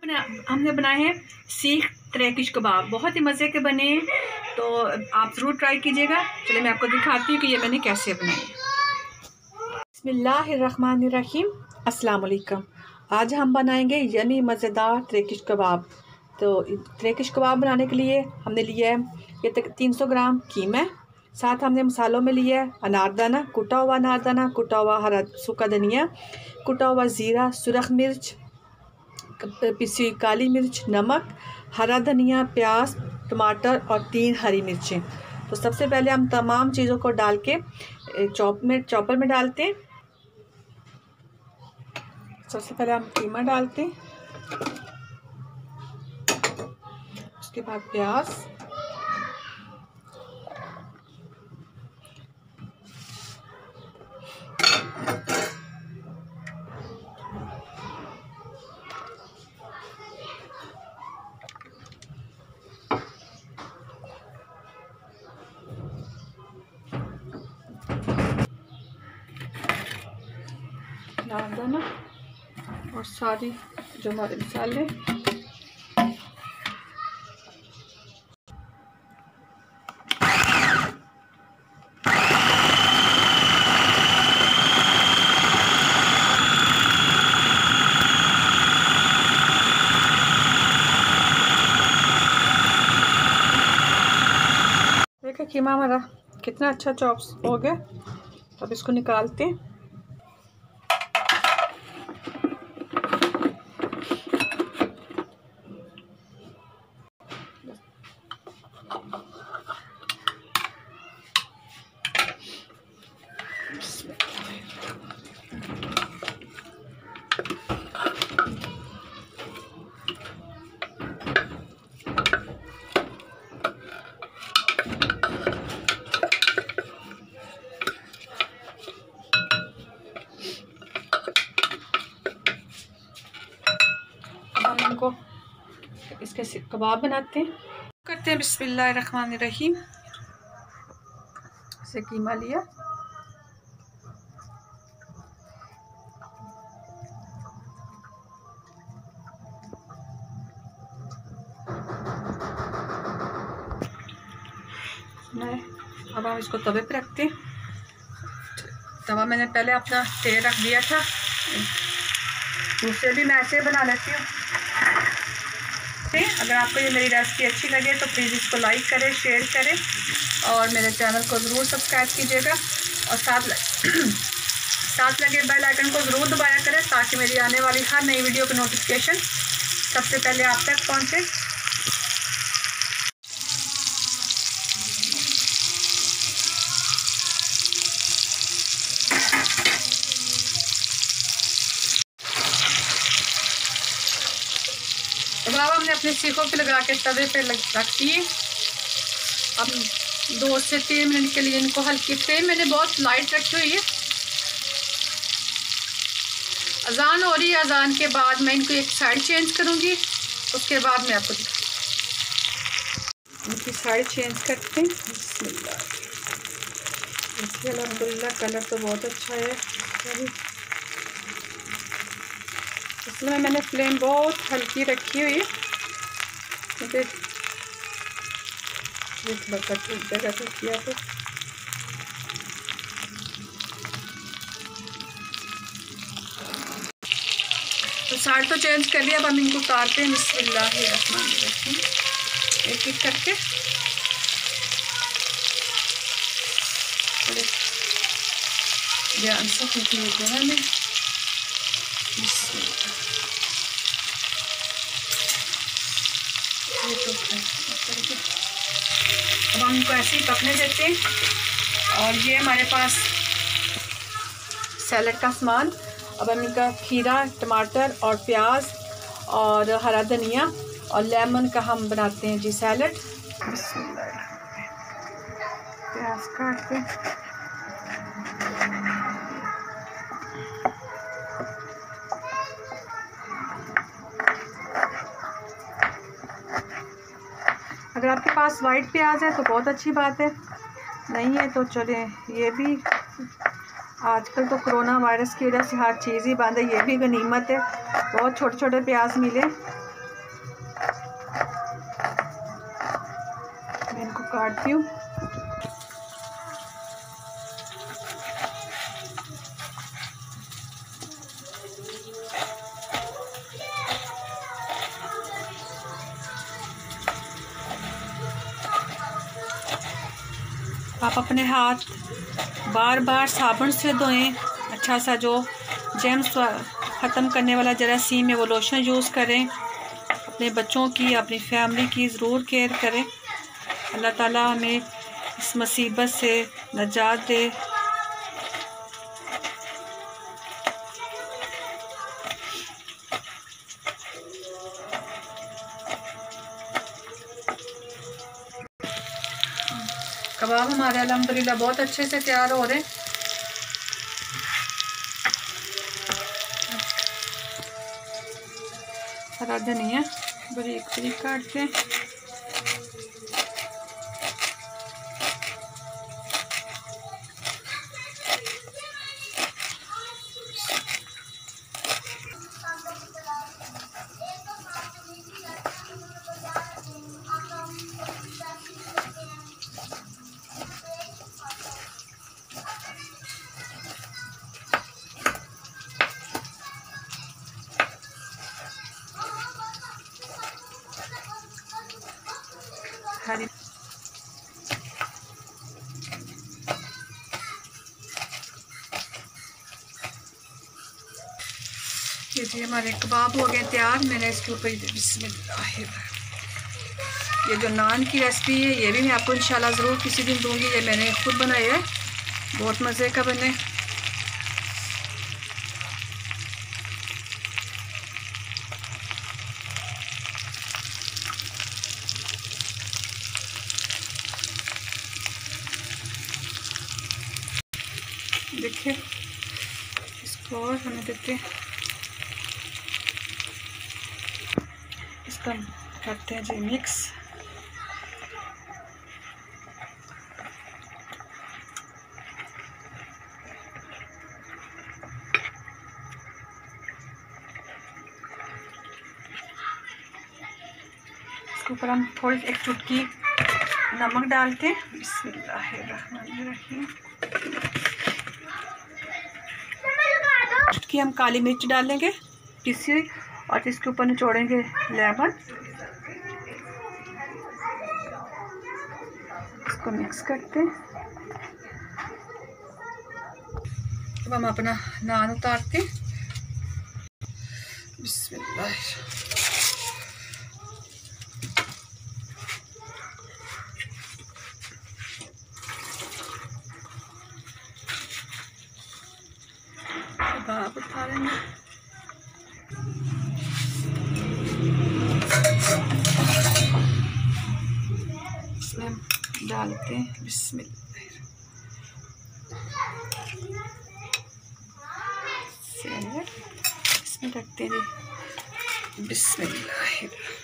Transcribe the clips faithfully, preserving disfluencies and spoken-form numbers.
हमने बनाए हैं सीख टर्किश कबाब, बहुत ही मज़े के बने हैं, तो आप ज़रूर ट्राई कीजिएगा। चलिए मैं आपको दिखाती हूँ कि ये मैंने कैसे बनाए। बिस्मिल्लाहिर्रहमानिर्रहीम, अस्सलाम वालेकुम। आज हम बनाएंगे यमी मज़ेदार टर्किश कबाब। तो टर्किश कबाब बनाने के लिए हमने लिया है ये तक तीन सौ ग्राम कीमा, साथ हमने मसालों में लिया है अनारदाना, कुटा हुआ अनारदाना, कुटा हुआ हरा सूखा धनिया, कुटा हुआ ज़ीरा, सुरख मिर्च, पिसी काली मिर्च, नमक, हरा धनिया, प्याज, टमाटर और तीन हरी मिर्चें। तो सबसे पहले हम तमाम चीज़ों को डाल के चॉप में चॉपर में डालते हैं। सबसे पहले हम कीमा डालते हैं, उसके बाद प्याज, अनारदाना और सारी जो हमारे मसाले। देखिए कीमा हमारा कितना अच्छा चॉप्स हो गया। अब इसको निकालते हैं। को इसके कबाब बनाते हैं करते हैं। बिस्मिल्लाहिर्रहमानिर्रहीम। से कीमा लिया, मैं अब हम इसको तवे पे रखते हैं। तवा मैंने पहले अपना तेल रख दिया था, दूसरे भी मैं ऐसे बना लेती हूँ। अगर आपको ये मेरी रेसिपी अच्छी लगे तो प्लीज़ इसको लाइक करें, शेयर करें और मेरे चैनल को ज़रूर सब्सक्राइब कीजिएगा और साथ साथ लगे बेल आइकन को ज़रूर दबाया करें ताकि मेरी आने वाली हर नई वीडियो की नोटिफिकेशन सबसे पहले आप तक पहुँचे। कबाब हमने अपने सीखों पे लगा के तवे पे रख दिए। अब दो से तीन मिनट के लिए इनको हल्की फ्लेम मैंने बहुत लाइट रखी हुई है। अजान हो रही है, अजान के बाद मैं इनको एक साइड चेंज करूँगी, उसके बाद मैं आपको दिखाऊंगी। इनकी साइड चेंज करते हैं। बिस्मिल्लाह। अल्हम्दुलिल्लाह कलर तो बहुत अच्छा है। इसमें मैंने फ्लेम बहुत हल्की रखी हुई है क्योंकि ये थोड़ा सा जगह से किया तो तो साइड तो चेंज कर लिया। अब हम इनको उतारते हैं। बिस्मिल्लाहिर्रहमानिर्रहीम। एक एक करके ध्यान से कीजिएगा में। अब हम इनको ऐसे ही पकने देते हैं। और ये हमारे पास सैलड का सामान। अब हम इनका खीरा, टमाटर और प्याज और हरा धनिया और लेमन का हम बनाते हैं जी सैलड। प्याज काट के अगर आपके पास वाइट प्याज है तो बहुत अच्छी बात है, नहीं है तो चले ये भी आजकल तो कोरोना वायरस की वजह से हर चीज़ ही बंद है, ये भी गनीमत है। बहुत छोटे छोटे प्याज मिले काटती हूँ। आप अपने हाथ बार बार साबुन से धोएं। अच्छा सा जो जेम्स ख़त्म करने वाला जरासीम है वो लोशन यूज़ करें। अपने बच्चों की, अपनी फैमिली की ज़रूर केयर करें। अल्लाह ताला हमें इस मुसीबत से नजात दे। कबाब हमारे अल्हम्दुलिल्लाह बहुत अच्छे से तैयार हो रहे हैं। हरा धनिया बारीक बारीक काटते हैं। हरी ये जी हमारे कबाब हो गए तैयार। मैंने इसके ऊपर बिस्मिल्लाह, ये जो नान की रेसिपी है ये भी मैं आपको इंशाल्लाह ज़रूर किसी दिन दूंगी। ये मैंने खुद बनाया है, बहुत मज़े का बने। देखिए इसको और हमें देते हैं, इसका करते हैं जी मिक्स। इसके ऊपर हम थोड़ी एक चुटकी नमक डालते हैं। बिस्मिल्लाहिर्रहमानिर्रहीम। चुटकी हम काली मिर्च डालेंगे पिसी, और इसके ऊपर निचोड़ेंगे लेमन। इसको मिक्स करते हैं। अब हम अपना नान उतारते हैं। बिस्मिल्लाह। कबाब उतारेंगे। इसमें डालते हैं बिस्मिल्लाह। इसमें रखते हैं बिस्मिल्लाह।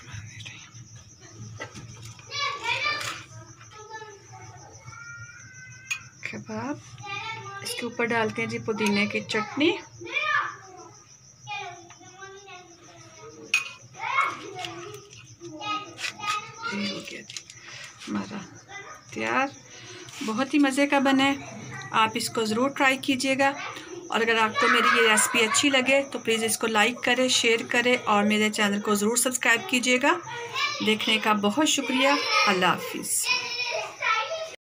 कबाब इसके ऊपर डालते हैं जी पुदीने की चटनी। ये हो गया जी हमारा तैयार। बहुत ही मज़े का बना है, आप इसको ज़रूर ट्राई कीजिएगा। और अगर आपको मेरी ये रेसिपी अच्छी लगे तो प्लीज़ इसको लाइक करें, शेयर करें और मेरे चैनल को ज़रूर सब्सक्राइब कीजिएगा। देखने का बहुत शुक्रिया। अल्लाह हाफिज़।